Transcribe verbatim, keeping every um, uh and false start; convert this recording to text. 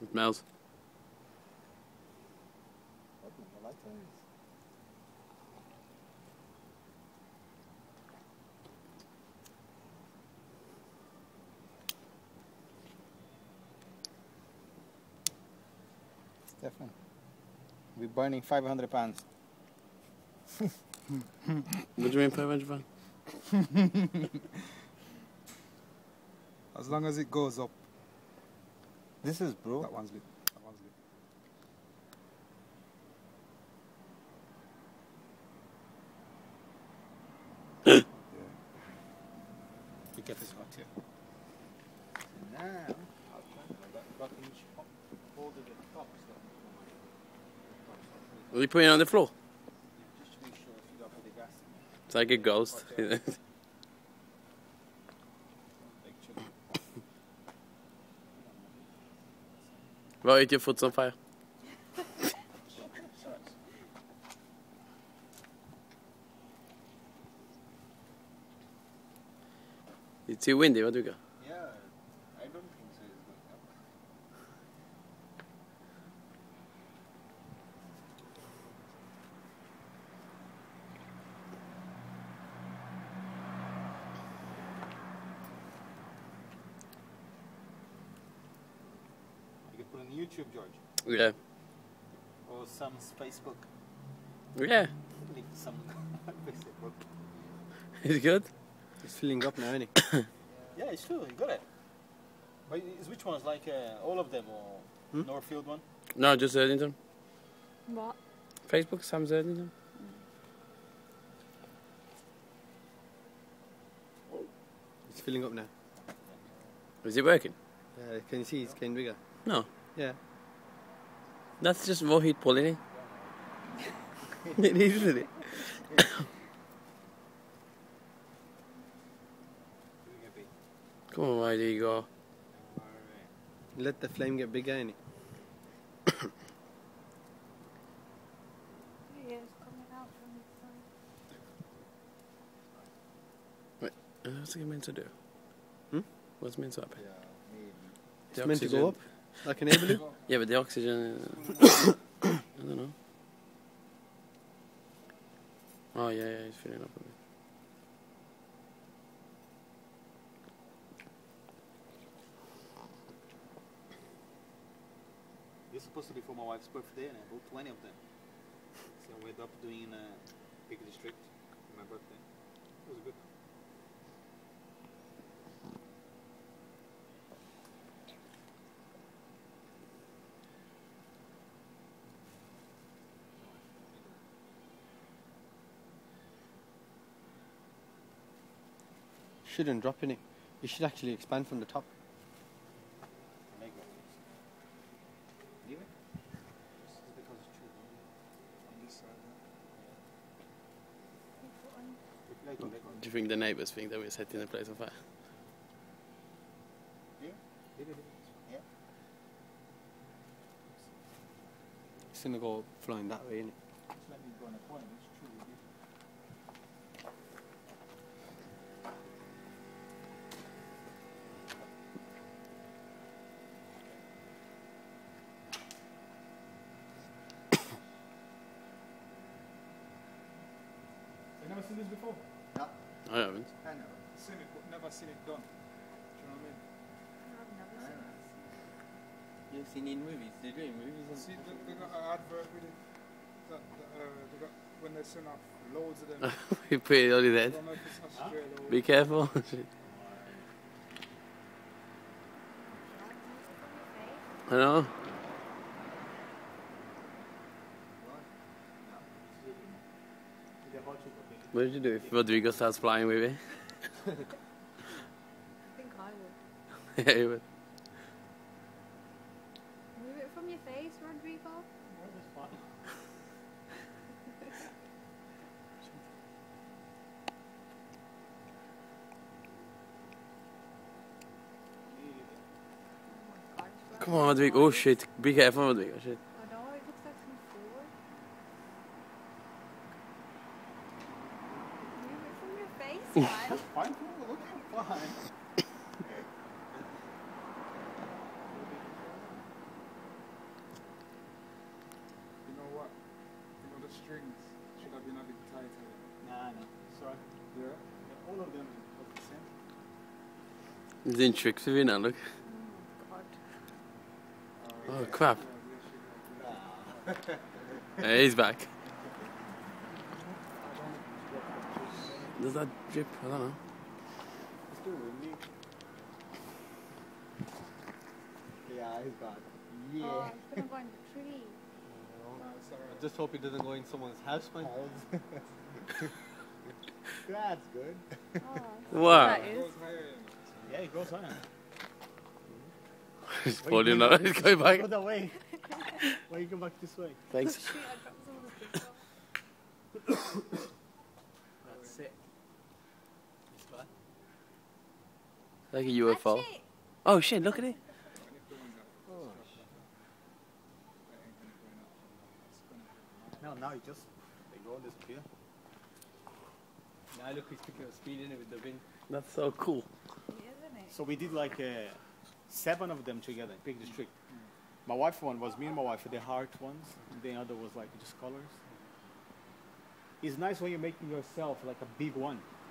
It smells. I like those. Stefan, we're burning five hundred pounds. What do you mean five hundred pounds? As long as it goes up. This is, bro. That one's lit. That one's lit. Yeah. You get this hot here. Now, Are you putting it on the floor? just to make sure if you don't put the gas in. It's like a ghost. Right, your foot's on fire. It's too windy, Rodrigo. Yeah, I don't think so. It's going up. You can put it on YouTube, George. Yeah. Or some Facebook. Yeah. Leave some Facebook. It's good. It's filling up now, isn't it? Yeah, it's true. You got it. But is which ones? Like uh, all of them, or Hmm? Northfield one? No, just Erdignton. What? Facebook, Sam's Erdignton. It's filling up now. Is it working? Yeah, can you see it's getting bigger? No. Yeah. That's just more heat pulling in. It is, isn't it? Come on, Rodrigo. Let the flame get bigger, innit? Yeah, it's coming out from the front. Wait, uh, what's it meant to do? Hmm? What's it meant to happen? It's The meant to oxygen. go up, like an air balloon. Yeah, but the oxygen... Uh, I don't know. Oh, yeah, yeah, it's filling up a bit. This is supposed to be for my wife's birthday, and I bought twenty of them. So I ended up doing a big district for my birthday. It was good. Shouldn't drop in it. You should actually expand from the top. Make it. Leave it? Just because it's true. On this side. Let go, let go. Do you think the neighbours think that we're setting the place on fire? Yeah? Leave it. Yeah. It's gonna go flying that way, innit? Just let me go in the corner. It's true. You never seen this before? No, I haven't. I know. Seen it, but never seen it done. Do you know what I mean? I've never I seen know. You've seen it in movies, they're doing movies and See, they, they got an advert with it. That, that, uh, they got, when they send off loads of them. We put it on his I head. don't know if it's Australia or... Be careful. I know. What did you do if Rodrigo starts flying with it? I think I would. Yeah, he would. Move it from your face, Rodrigo. Oh my God, it's Come on, Rodrigo. Oh shit. Be careful, Rodrigo. Shit. I know, it looks like some forward. Move it from your face, man. Fine, cool, look, fine. the strings should have been a bit tighter. Nah, no. Sorry. Yeah. Yeah, all of them was the same. He's doing tricks with you now, look. Oh God. Oh, crap. Hey, he's back. Does that drip? I don't know. It's still windy. Yeah, he's gone. Yeah. Oh, it's gonna go in the tree. I just hope it doesn't go in someone's house, man. That's good. Oh, Wow. that It is. goes higher. Yeah, it goes higher. He's falling out. He's going back. Go that way. Why you go back this way? Thanks. Shoot, I dropped some of the stuff. That's it. This one. Like a U F O. That's it. Oh shit, look at it. No, now it just they go and disappear. Now look, he's picking up speed in it with the wind. That's so cool. Isn't it? So we did like uh, seven of them together, big district. My wife one was me and my wife, the heart ones. And the other was like just colors. It's nice when you're making yourself like a big one.